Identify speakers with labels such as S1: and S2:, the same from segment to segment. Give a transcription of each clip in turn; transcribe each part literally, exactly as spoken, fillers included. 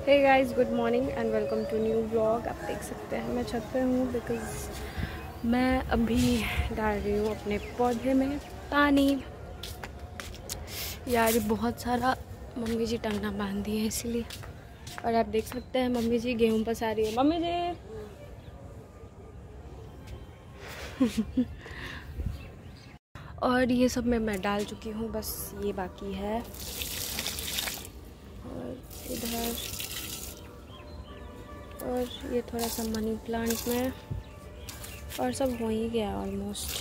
S1: Hey guys, good morning and welcome to new vlog. आप देख सकते हैं मैं छत पे हूँ बिकॉज़ मैं अभी डाल रही हूँ अपने पौधे में पानी। यार बहुत सारा मम्मी जी टंगना बांध दिए हैं इसीलिए। और आप देख सकते हैं मम्मी जी गेहूँ पसा रही है। मम्मी जी और ये सब मैं मैं डाल चुकी हूँ, बस ये बाकी है। और इधर और ये थोड़ा सा मनी प्लांट में, और सब हो ही गया almost.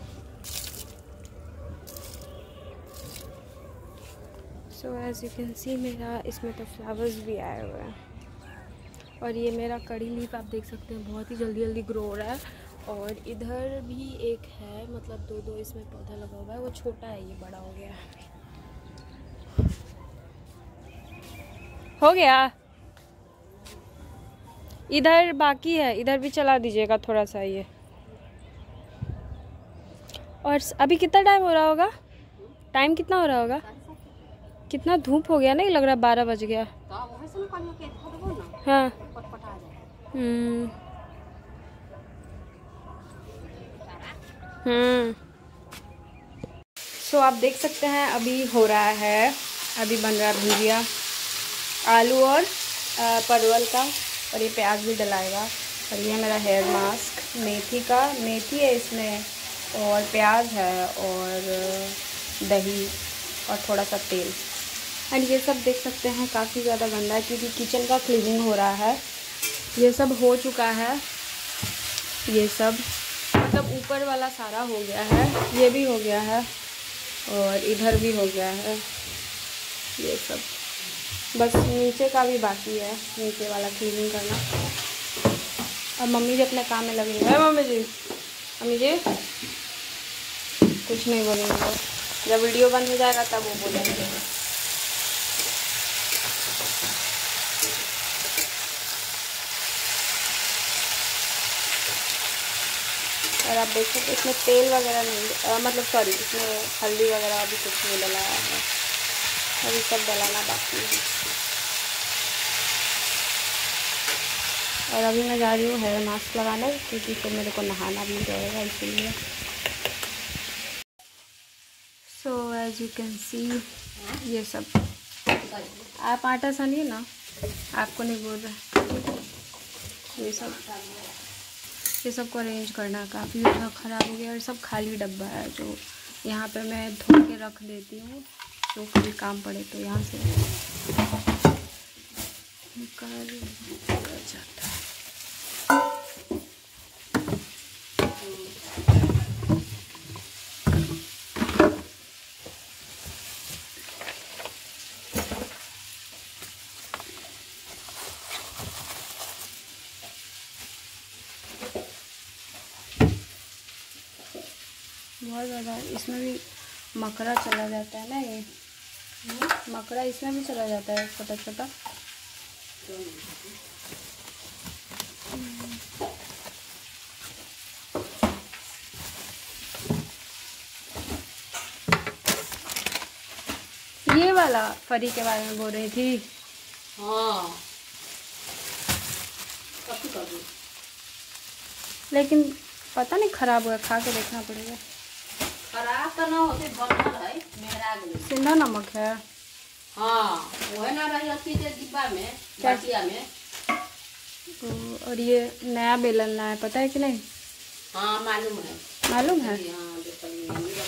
S1: So as you can see मेरा इसमें तो फ्लावर्स भी आए हुए हैं। और ये मेरा कड़ी लीफ आप देख सकते हैं बहुत ही जल्दी जल्दी ग्रो हो रहा है। और इधर भी एक है, मतलब दो दो इसमें पौधा लगा हुआ है। वो छोटा है, ये बड़ा हो गया है। हो गया। इधर बाकी है, इधर भी चला दीजिएगा थोड़ा सा ये। और अभी कितना टाइम हो रहा होगा? टाइम कितना हो रहा होगा? कितना धूप हो गया, नहीं लग रहा बारह बज गया। हाँ। हम्म हम्म सो आप देख सकते हैं अभी हो रहा है, अभी बन रहा है भुजिया आलू और परवल का। और ये प्याज भी डलाएगा। और ये मेरा हेयर मास्क मेथी का, मेथी है इसमें, और प्याज है, और दही, और थोड़ा सा तेल। एंड ये सब देख सकते हैं काफ़ी ज़्यादा गंदा है क्योंकि किचन का क्लीनिंग हो रहा है। ये सब हो चुका है, ये सब मतलब ऊपर वाला सारा हो गया है, ये भी हो गया है, और इधर भी हो गया है ये सब। बस नीचे का भी बाकी है, नीचे वाला क्लीनिंग करना। अब मम्मी जी अपने काम में लगी है। मम्मी जी मम्मी जी कुछ नहीं बोलेंगे, जब वीडियो बंद हो जाएगा तब वो बोलेंगे। और आप देख सकते इसमें तेल वगैरह नहीं, आ, मतलब सॉरी इसमें हल्दी वगैरह अभी कुछ नहीं डलाया है, अभी सब डलाना बाकी है। और अभी मैं जा रही हूँ हेयर मास्क लगाने क्योंकि फिर मेरे को नहाना भी रहेगा इसीलिए। So as you can see ये सब आप आटा सानिए ना, आपको नहीं बोल रहा। ये सब ये सब को अरेंज करना काफ़ी ज़्यादा ख़राब हो गया। और सब खाली डब्बा है जो यहाँ पे मैं धो के रख देती हूँ, तो कभी काम पड़े तो यहाँ से निकाल दिया जाता है। बहुत ज़्यादा इसमें भी मकड़ा चला जाता है ना, ये मकड़ा इसमें भी चला जाता है छोटा छोटा। ये वाला फरी के बारे में बोल रही थी।
S2: हाँ
S1: लेकिन पता नहीं खराब हुआ, खा के देखना पड़ेगा।
S2: खराब तो ना होते, बनल है मेरा गले।
S1: सिंधा नमक है।
S2: हाँ वो है ना, रही अच्छी से डिब्बा में, बाटिया में।
S1: तो और ये नया बेलन लाया, पता है कि नहीं?
S2: हाँ मालूम है।
S1: मालूम है।
S2: हाँ देखिए।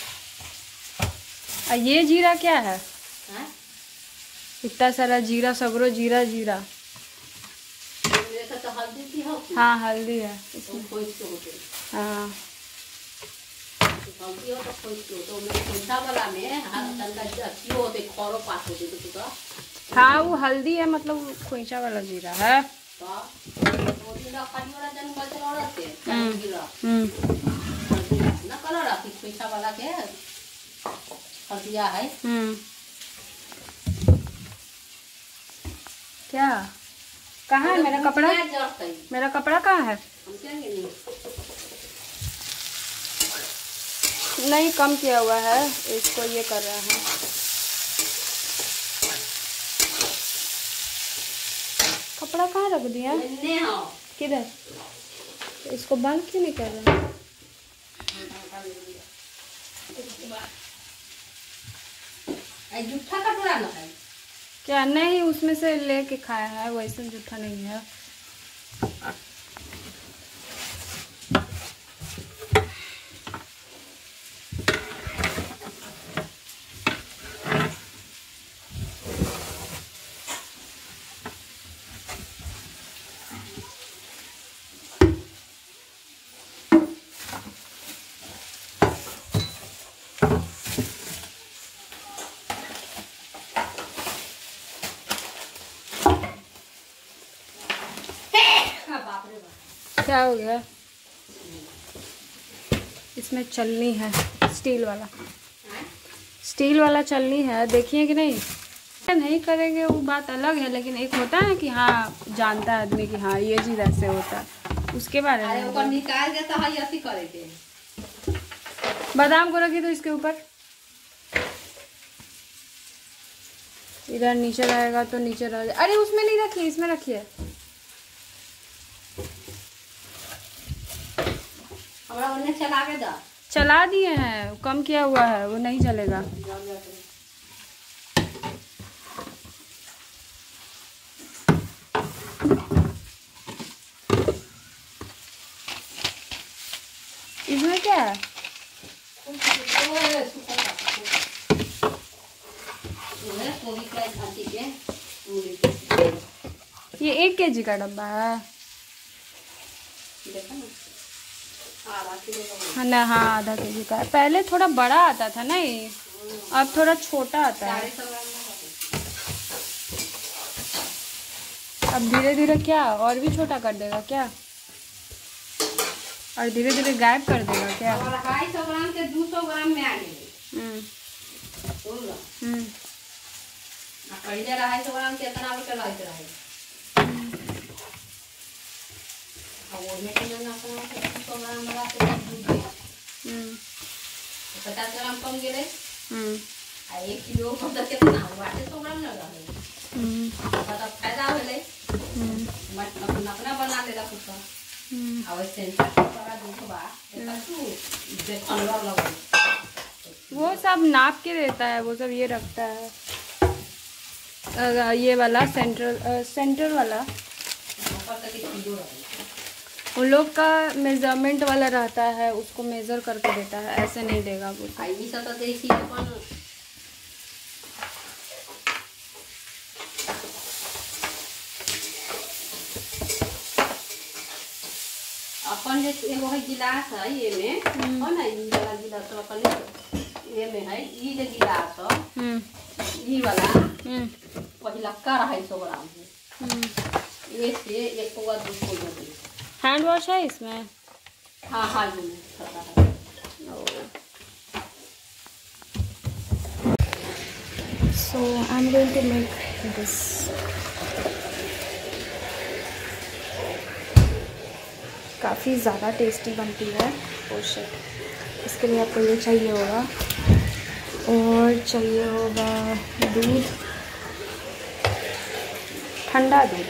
S1: और ये जीरा क्या है?
S2: हाँ?
S1: इतना सारा जीरा, सगरो जीरा जीरा।
S2: देखा तो हल्दी थी हो।
S1: हाँ हल्दी है
S2: इसमें। तो होते
S1: हाँ
S2: हल्दी हो तो कोई तो मैं खोसा वाला में तनका अच्छी होते, खरो पास होते तो तो
S1: हाँ वो हल्दी है, मतलब खोइचा वाला जीरा है।
S2: तो वो दिन खाली वाला जन मल चला रहते हैं जीरा।
S1: हम्म
S2: ना कलर आती खोसा वाला के हल्दिया है।
S1: हम्म क्या कहाँ है मेरा कपड़ा? मेरा कपड़ा कहाँ है? नहीं कम किया हुआ है इसको, ये कर रहे हैं। कपड़ा कहाँ रख दिया? किधर? इसको बंद क्यों नहीं कर रहे?
S2: जूठा कटोरा ना है
S1: क्या? नहीं, उसमें से लेके खाया है, वैसे जूठा नहीं है। क्या हो गया? इसमें चलनी है, स्टील वाला, स्टील वाला चलनी है, देखिए कि नहीं? नहीं करेंगे वो बात अलग है, लेकिन एक होता है कि हाँ जानता है आदमी कि हाँ ये चीज़ ऐसे होता है, उसके बारे में।
S2: ऊपर निकाल के तो है ऐसी करेंगे।
S1: बादाम को रखिए तो इसके ऊपर, इधर नीचे रहेगा तो नीचे रह जाए। अरे उसमें नहीं रखिए, इसमें रखिए।
S2: हमारा उन्हें चला के दा।
S1: चला दिए हैं, कम किया हुआ है, वो नहीं चलेगा। इसमें क्या है? ये एक केजी का डब्बा है ना? हाँ, आधा केजी का है। पहले थोड़ा बड़ा आता था ना ये, अब थोड़ा छोटा आता है। अब धीरे धीरे क्या और भी छोटा कर देगा क्या? और धीरे धीरे गायब कर देगा क्या?
S2: ढाई सौ ग्राम के दो सौ ग्राम में आ गए।
S1: हम्म
S2: हम्म पहले ढाई सौ ग्राम के इतना रुपये लग रहा है। पचास ग्राम कम गिरे, एक किलो कितना हुआ? सौ ग्राम लगा है, फायदा होले। अपना बना लेगा कुछ
S1: वो सब नाप के देता है, वो सब ये रखता है। ये वाला सेंट्रल सेंटर वाला उन लोग का मेजरमेंट वाला रहता है, उसको मेजर करके देता है, ऐसे नहीं देगा वो।
S2: अपन जे एगो है गिलास है, ये में हो ना, ई वाला गिलास अपन ये में है, ई जे गिलास है ई वाला पहिला का रहा सौ ग्राम है, ये से एक पौवा दो पौवा दे।
S1: हैंड वॉश है इसमें?
S2: हाँ हाँ जी पता है।
S1: So I'm going to make this. काफ़ी ज़्यादा टेस्टी बनती है। ओ शिट, इसके लिए आपको ये चाहिए होगा, और चाहिए होगा दूध, ठंडा दूध,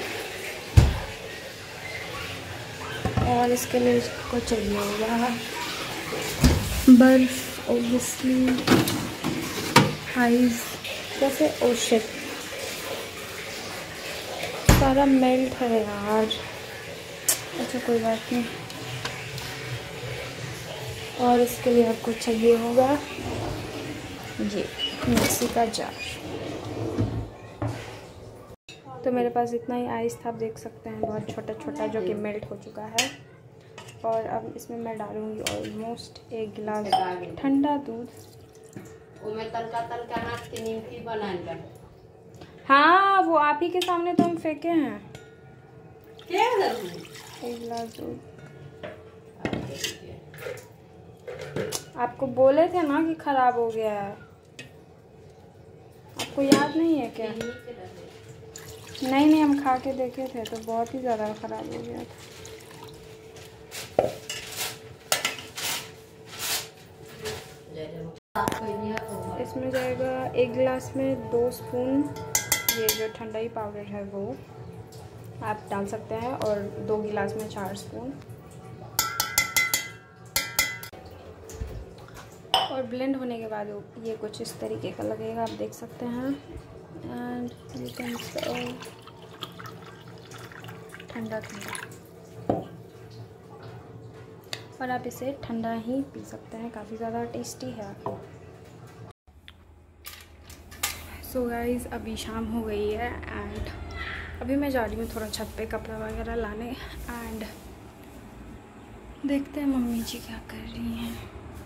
S1: और इसके लिए आपको चाहिए होगा बर्फ, ओब्वियसली आइस, जैसे ओ शिट सारा मेल्ट है यार। अच्छा कोई बात नहीं। और इसके लिए आपको चाहिए होगा ये मिक्सी का जार। तो मेरे पास इतना ही आइस था, आप देख सकते हैं, बहुत छोटा छोटा, जो कि मेल्ट हो चुका है। और अब इसमें मैं डालूंगी ऑलमोस्ट एक गिलास ठंडा दूध।
S2: मैं तलका तलका हाथ के निमकी बना।
S1: हाँ, वो आप ही के सामने तो हम फेंके हैं।
S2: क्या
S1: एक गिलास दूध। आपको बोले थे ना कि खराब हो गया है, आपको याद नहीं है क्या? नहीं नहीं, हम खा के देखे थे तो बहुत ही ज़्यादा ख़राब हो गया था। इसमें जाएगा एक गिलास में दो स्पून ये जो ठंडाई पाउडर है वो, आप डाल सकते हैं, और दो गिलास में चार स्पून। और ब्लेंड होने के बाद ये कुछ इस तरीके का लगेगा, आप देख सकते हैं। एंड यू कैन सर्व ठंडा ठंडा, और आप इसे ठंडा ही पी सकते हैं, काफ़ी ज़्यादा टेस्टी है। सो so गाइज़, अभी शाम हो गई है एंड अभी मैं जा रही हूँ थोड़ा छत पे कपड़ा वगैरह लाने, एंड देखते हैं मम्मी जी क्या कर रही हैं।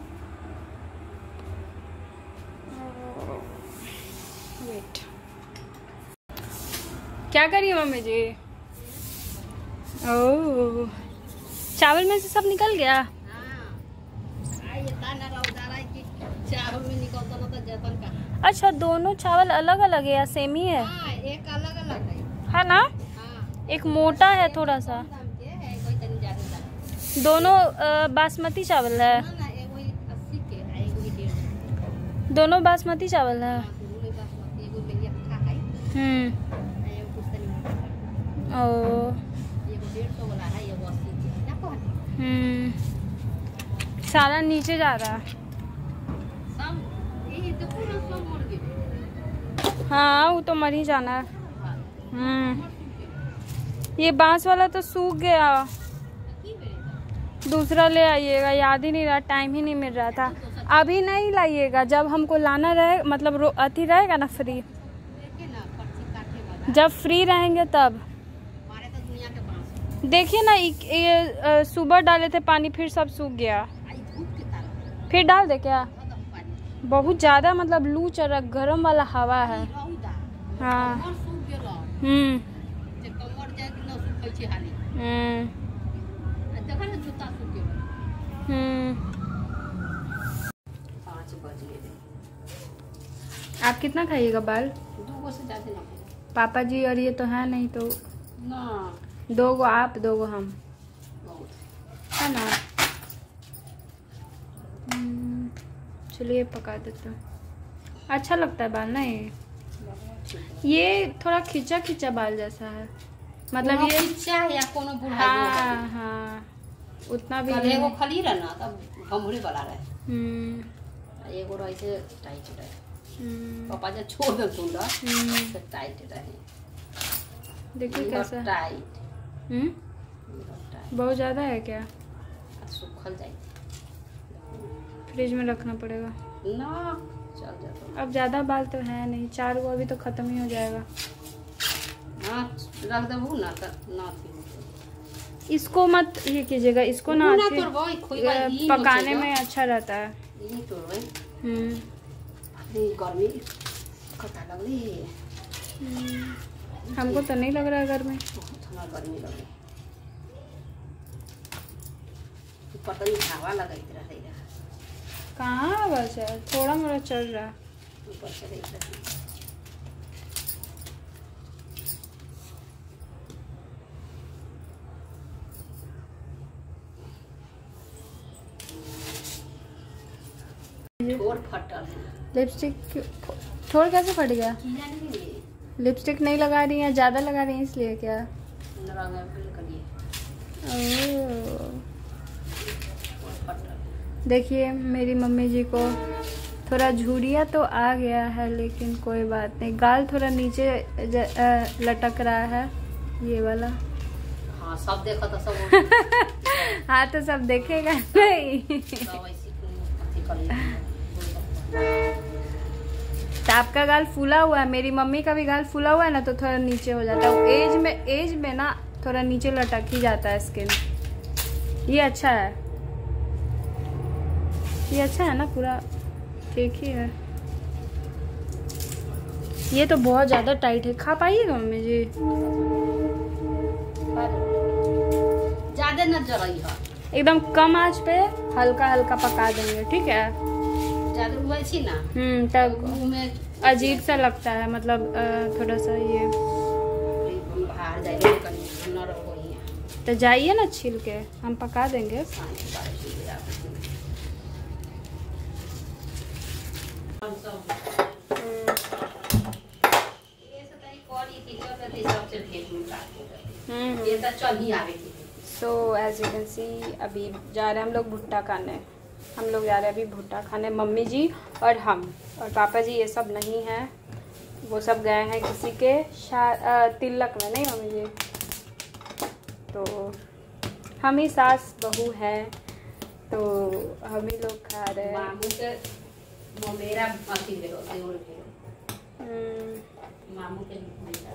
S1: वेट, क्या कर रही है मम्मी जी? ओह, चावल में से सब निकल गया।
S2: चावल में निकलता ना तो जतन का।
S1: अच्छा, दोनों चावल अलग अलग है या सेम ही है?
S2: हाँ, एक अलग अलग है,
S1: है ना?
S2: हाँ।
S1: एक मोटा है थोड़ा सा, दोनों बासमती चावल है। दोनों बासमती चावल है। हम्म। ओ। हम्म। सारा नीचे जा रहा है। हाँ, वो तो मर ही जाना है। हम्म। ये बांस वाला तो सूख गया, दूसरा ले आइएगा। याद ही नहीं रहा, टाइम ही नहीं मिल रहा था। अभी नहीं लाइएगा, जब हमको लाना रहे, मतलब अति रहेगा ना फ्री, जब फ्री रहेंगे तब। देखिए ना, ये सुबह डाले थे पानी, फिर सब सूख गया। फिर डाल दे क्या? बहुत ज़्यादा मतलब लू चल रहा, गर्म वाला हवा है। हाँ। हम्म। हम्म। आप कितना खाइएगा बाल?
S2: दो से ज्यादा ना।
S1: पापा जी और ये तो है नहीं, तो
S2: ना,
S1: दो गो आप, दो गो हम, है ना? चलिए पका देते हैं। अच्छा लगता है बाल ना ये ये थोड़ा खिंचा खिंचा बाल जैसा है, मतलब ये
S2: खिंचा है या कोनो बुढ़ा।
S1: हाँ हाँ, उतना भी
S2: नहीं। एगो खाली रहा ना, तब घमड़ी वाला रहे।
S1: हम्म।
S2: एगो रहे से टाइट रहे।
S1: हम्म।
S2: पापा जब छोड़ दे सुंदर से टाइट रहे।
S1: देखिए कैसा
S2: टाइट।
S1: हम्म। बहुत ज्यादा है क्या?
S2: सूखल जाए,
S1: फ्रिज में रखना पड़ेगा
S2: ना, चल जाता।
S1: अब ज्यादा बाल तो है नहीं, चार गो अभी तो खत्म ही हो जाएगा।
S2: हाँ, रख दबू ना तो ना थी।
S1: इसको मत ये कीजिएगा, इसको ना,
S2: ना
S1: पकाने में अच्छा रहता है।
S2: ये तो है।
S1: हम्म।
S2: गर्मी कता लग रही है।
S1: हमको तो नहीं लग रहा है गर्मी,
S2: बहुत गर्मी लग रही। पता नहीं हवा लगाई रहा है।
S1: कहाँ बस है, थोड़ा मोड़ा चल रहा है।
S2: ऊपर से देख रही। ठोर फटल है।
S1: लिपस्टिक ठोर कैसे फट गया? लिपस्टिक नहीं लगा रही है, ज्यादा लगा रही है इसलिए क्या? देखिए मेरी मम्मी जी को थोड़ा झुर्रियाँ तो आ गया है, लेकिन कोई बात नहीं। गाल थोड़ा नीचे लटक रहा है, ये वाला।
S2: हाँ, सब देखा तो सब।
S1: हाँ, तो सब देखेगा नहीं। तो आपका गाल फूला हुआ है, मेरी मम्मी का भी गाल फूला हुआ है ना, तो थोड़ा नीचे हो जाता है। एज में एज में ना थोड़ा नीचे लटक ही जाता है स्किन। ये अच्छा है, ये अच्छा है ना, पूरा ठीक ही है। ये तो बहुत ज्यादा टाइट है, खा पाइएगा मम्मी जी?
S2: ज्यादा न जलाई है,
S1: एकदम कम आंच पे हल्का हल्का पका देंगे, ठीक है?
S2: ज्यादा वैसी ना।
S1: हम्म। तब अजीब सा लगता है, मतलब थोड़ा सा ये
S2: बाहर जाइए न रहो।
S1: तो जाइए ना, छील के हम पका देंगे।
S2: ये तो चल ही आवे की।
S1: So as you can see अभी जा रहे हैं हम लोग भुट्टा खाने। हम लोग जा रहे हैं अभी भुट्टा खाने, मम्मी जी और हम, और पापा जी ये सब नहीं हैं, वो सब गए हैं किसी के शा तिलक में। नहीं मम्मी जी, तो हम ही सास बहू हैं, तो हम ही लोग खा रहे हैं।
S2: मामू के मेरा अथी भेलो देवर भेलो, मामू के